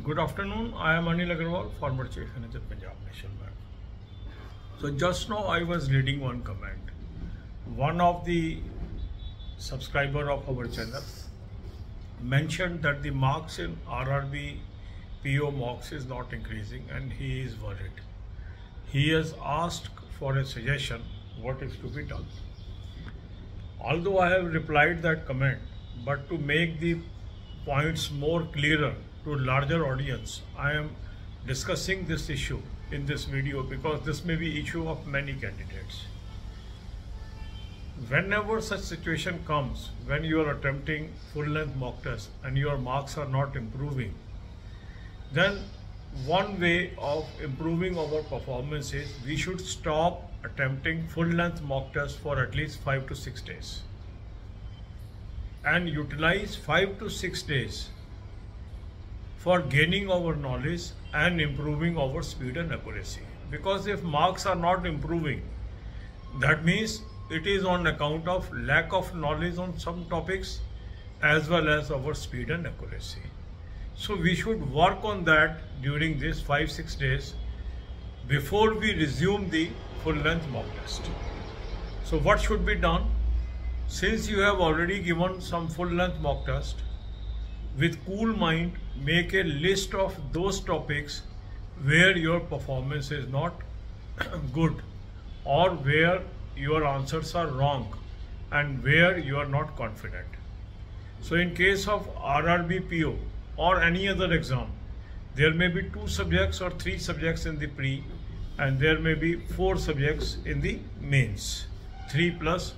Good afternoon. I am Anil Agarwal, former Chief Manager, Punjab National Bank. So just now I was reading one comment. One of the subscriber of our channel mentioned that the marks in RRB PO mocks is not increasing and he is worried. He has asked for a suggestion what is to be done. Although I have replied that comment, but to make the points more clearer to larger audience, I am discussing this issue in this video because this may be issue of many candidates. Whenever such situation comes, when you are attempting full-length mock test and your marks are not improving, then one way of improving our performance is we should stop attempting full-length mock test for at least 5 to 6 days and utilize 5 to 6 days for gaining our knowledge and improving our speed and accuracy. Because if marks are not improving, that means it is on account of lack of knowledge on some topics as well as our speed and accuracy. So we should work on that during this 5-6 days before we resume the full-length mock test. So what should be done? Since you have already given some full-length mock test, with cool mind, make a list of those topics where your performance is not good or where your answers are wrong and where you are not confident. So in case of RRB PO or any other exam, there may be 2 subjects or 3 subjects in the pre and there may be 4 subjects in the mains, 3 plus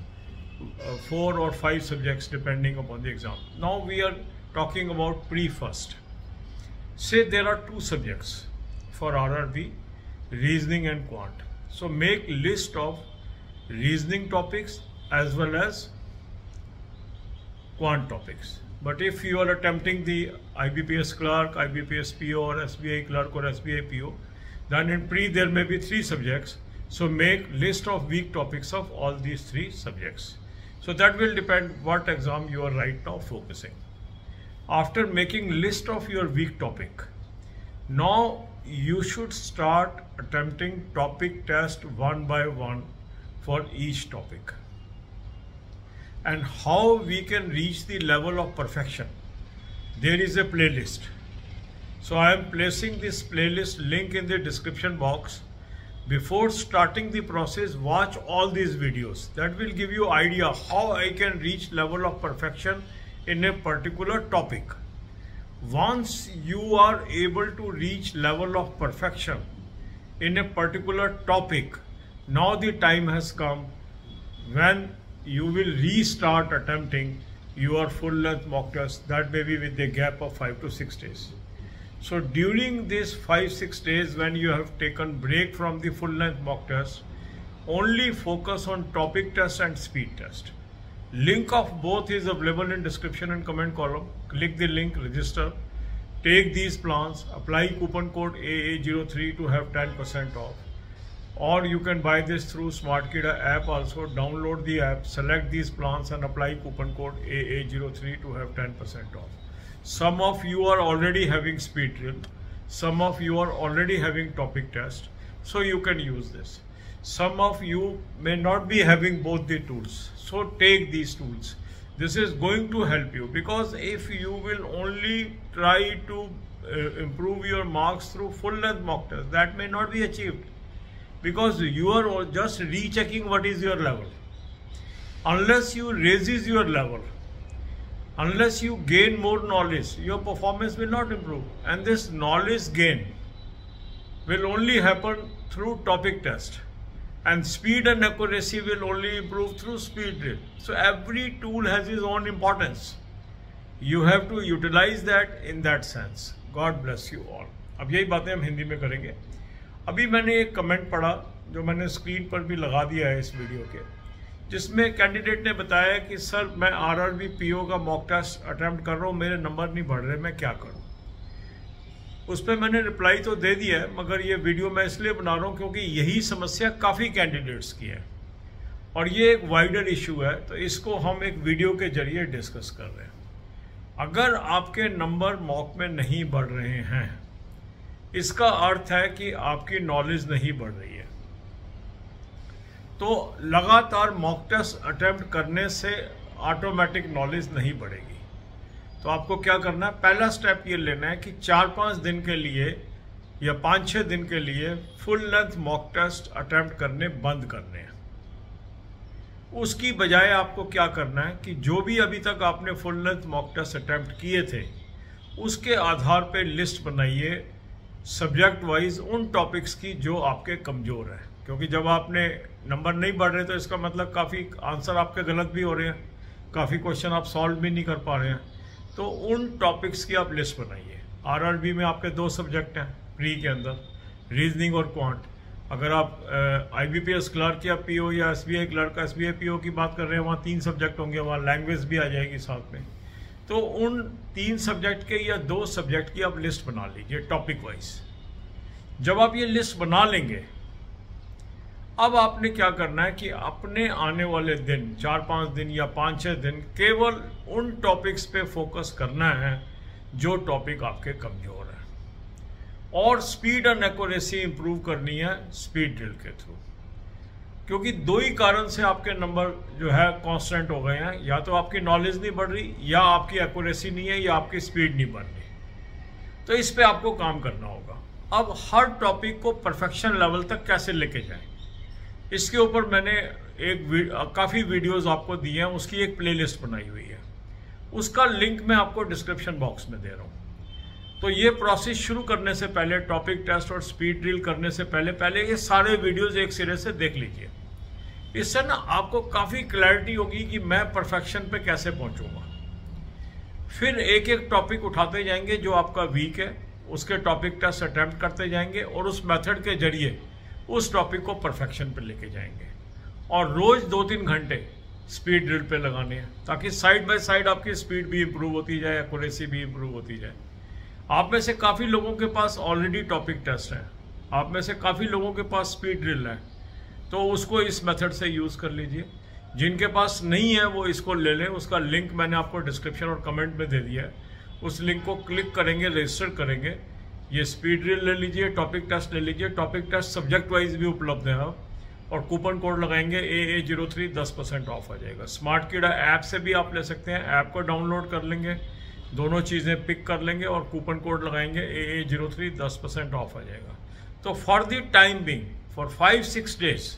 4 or 5 subjects depending upon the exam. Now we are talking about pre first. Say there are 2 subjects for RRB, reasoning and quant. So make list of reasoning topics as well as quant topics. But if you are attempting the IBPS clerk, IBPS PO or SBI clerk or SBI PO, then in pre there may be 3 subjects. So make list of weak topics of all these 3 subjects. So that will depend what exam you are right now focusing. After making list of your weak topic, now you should start attempting topic test one by one for each topic. And how we can reach the level of perfection? There is a playlist. So I am placing this playlist link in the description box. Before starting the process, watch all these videos. That will give you idea how I can reach level of perfection in a particular topic. Once you are able to reach level of perfection in a particular topic, now the time has come when you will restart attempting your full-length mock test, that may be with a gap of 5 to 6 days. So during this 5-6 days when you have taken break from the full-length mock test, only focus on topic test and speed test. Link of both is available in description and comment column. Click the link, register, take these plans, apply coupon code AA03 to have 10% off. Or you can buy this through SmartKida app also. Download the app, select these plans and apply coupon code AA03 to have 10% off. Some of you are already having speed drill. Some of you are already having topic test. So you can use this. Some of you may not be having both the tools. So take these tools. This is going to help you, because if you will only try to improve your marks through full-length mock test, that may not be achieved, because you are just rechecking what is your level. Unless you raises your level, unless you gain more knowledge, your performance will not improve. And this knowledge gain will only happen through topic test. And speed and accuracy will only improve through speed drill. So every tool has its own importance. You have to utilize that in that sense. God bless you all. अब यही बातें हम हिंदी में करेंगे. अभी मैंने एक comment पढ़ा जो मैंने स्क्रीन पर भी लगा दिया है इस वीडियो के, जिसमें कैंडिडेट ने बताया कि सर मैं RRB PO का मॉक टेस्ट अटेम्प्ट कर रहा हूँ, मेरे नंबर नहीं बढ़ रहे, मैं क्या करूँ. उस पर मैंने रिप्लाई तो दे दिया है, मगर ये वीडियो मैं इसलिए बना रहा हूँ क्योंकि यही समस्या काफ़ी कैंडिडेट्स की है और ये एक वाइडर इशू है, तो इसको हम एक वीडियो के जरिए डिस्कस कर रहे हैं. अगर आपके नंबर मॉक में नहीं बढ़ रहे हैं, इसका अर्थ है कि आपकी नॉलेज नहीं बढ़ रही है। तो लगातार मॉक टेस्ट अटेम्प्ट करने से ऑटोमेटिक नॉलेज नहीं बढ़ेगी। तो आपको क्या करना है, पहला स्टेप ये लेना है कि 4-5 दिन के लिए या 5-6 दिन के लिए full length mock test attempt करने बंद करने हैं। उसकी बजाय आपको क्या करना है कि जो भी अभी तक आपने full length mock test attempt किए थे, उसके आधार पे लिस्ट बनाइए सब्जेक्ट वाइज उन टॉपिक्स की जो आपके कमज़ोर हैं। क्योंकि जब आपने नंबर नहीं बढ़ रहे तो इसका मतलब काफ़ी आंसर आपके गलत भी हो रहे हैं, काफ़ी क्वेश्चन आप सॉल्व भी नहीं कर पा रहे हैं। तो उन टॉपिक्स की आप लिस्ट बनाइए। आरआरबी में आपके 2 सब्जेक्ट हैं प्री के अंदर, रीजनिंग और क्वांट। अगर आप आईबीपीएस क्लर्क या पीओ या एसबीआई क्लर्क एसबीआई पीओ की बात कर रहे हैं, वहाँ 3 सब्जेक्ट होंगे, वहाँ लैंग्वेज भी आ जाएगी साथ में। तो उन 3 सब्जेक्ट के या 2 सब्जेक्ट की आप लिस्ट बना लीजिए टॉपिक वाइज। जब आप ये लिस्ट बना लेंगे, अब आपने क्या करना है कि अपने आने वाले दिन 4-5 दिन या 5-6 दिन केवल उन टॉपिक्स पे फोकस करना है जो टॉपिक आपके कमज़ोर हैं, और स्पीड एंड एक्यूरेसी इंप्रूव करनी है स्पीड ड्रिल के थ्रू। क्योंकि 2 ही कारण से आपके नंबर जो है कांस्टेंट हो गए हैं, या तो आपकी नॉलेज नहीं बढ़ रही, या आपकी एक्यूरेसी नहीं है, या आपकी स्पीड नहीं बढ़ रही। तो इस पे आपको काम करना होगा। अब हर टॉपिक को परफेक्शन लेवल तक कैसे लेके जाएं, इसके ऊपर मैंने काफ़ी वीडियोस आपको दिए हैं, उसकी एक प्लेलिस्ट बनाई हुई है। उसका लिंक मैं आपको डिस्क्रिप्शन बॉक्स में दे रहा हूँ। तो ये प्रोसेस शुरू करने से पहले, टॉपिक टेस्ट और स्पीड ड्रिल करने से पहले ये सारे वीडियोस एक सिरे से देख लीजिए। इससे ना आपको काफ़ी क्लैरिटी होगी कि मैं परफेक्शन पे कैसे पहुँचूँगा। फिर एक एक टॉपिक उठाते जाएंगे जो आपका वीक है, उसके टॉपिक टेस्ट अटैम्प्ट करते जाएंगे, और उस मेथड के जरिए उस टॉपिक को परफेक्शन पे लेके जाएंगे। और रोज 2-3 घंटे स्पीड ड्रिल पे लगाने हैं, ताकि साइड बाय साइड आपकी स्पीड भी इंप्रूव होती जाए, एक्यूरेसी भी इंप्रूव होती जाए। आप में से काफ़ी लोगों के पास ऑलरेडी टॉपिक टेस्ट है, आप में से काफ़ी लोगों के पास स्पीड ड्रिल है, तो उसको इस मेथड से यूज़ कर लीजिए। जिनके पास नहीं है वो इसको ले लें। उसका लिंक मैंने आपको डिस्क्रिप्शन और कमेंट में दे दिया है। उस लिंक को क्लिक करेंगे, रजिस्टर करेंगे, ये स्पीड ड्रिल ले लीजिए, टॉपिक टेस्ट ले लीजिए। टॉपिक टेस्ट सब्जेक्ट वाइज भी उपलब्ध है, और कूपन कोड लगाएंगे AA03, 10% ऑफ आ जाएगा। स्मार्ट कीड़ा ऐप से भी आप ले सकते हैं, ऐप को डाउनलोड कर लेंगे, दोनों चीज़ें पिक कर लेंगे और कूपन कोड लगाएंगे AA03, 10% ऑफ आ जाएगा। तो for the time being, for 5-6 days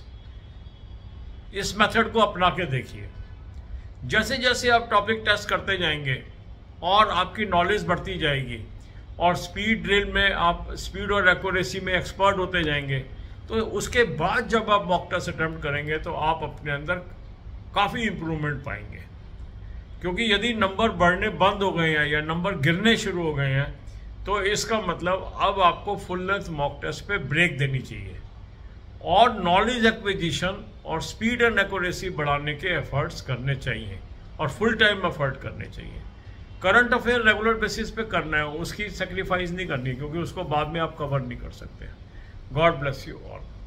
इस मेथड को अपना के देखिए। जैसे जैसे आप टॉपिक टेस्ट करते जाएंगे और आपकी नॉलेज बढ़ती जाएगी, और स्पीड ड्रिल में आप स्पीड और एक्यूरेसी में एक्सपर्ट होते जाएंगे, तो उसके बाद जब आप मॉक टेस्ट अटेम्प्ट करेंगे तो आप अपने अंदर काफ़ी इम्प्रूवमेंट पाएंगे। क्योंकि यदि नंबर बढ़ने बंद हो गए हैं या नंबर गिरने शुरू हो गए हैं, तो इसका मतलब अब आपको फुल लेंथ मॉक टेस्ट पे ब्रेक देनी चाहिए, और नॉलेज एक्विजिशन और स्पीड एंड एक्यूरेसी बढ़ाने के एफर्ट्स करने चाहिए, और फुल टाइम एफर्ट करने चाहिए। करंट अफेयर रेगुलर बेसिस पे करना है, उसकी सेक्रीफाइस नहीं करनी, क्योंकि उसको बाद में आप कवर नहीं कर सकते। God bless you all.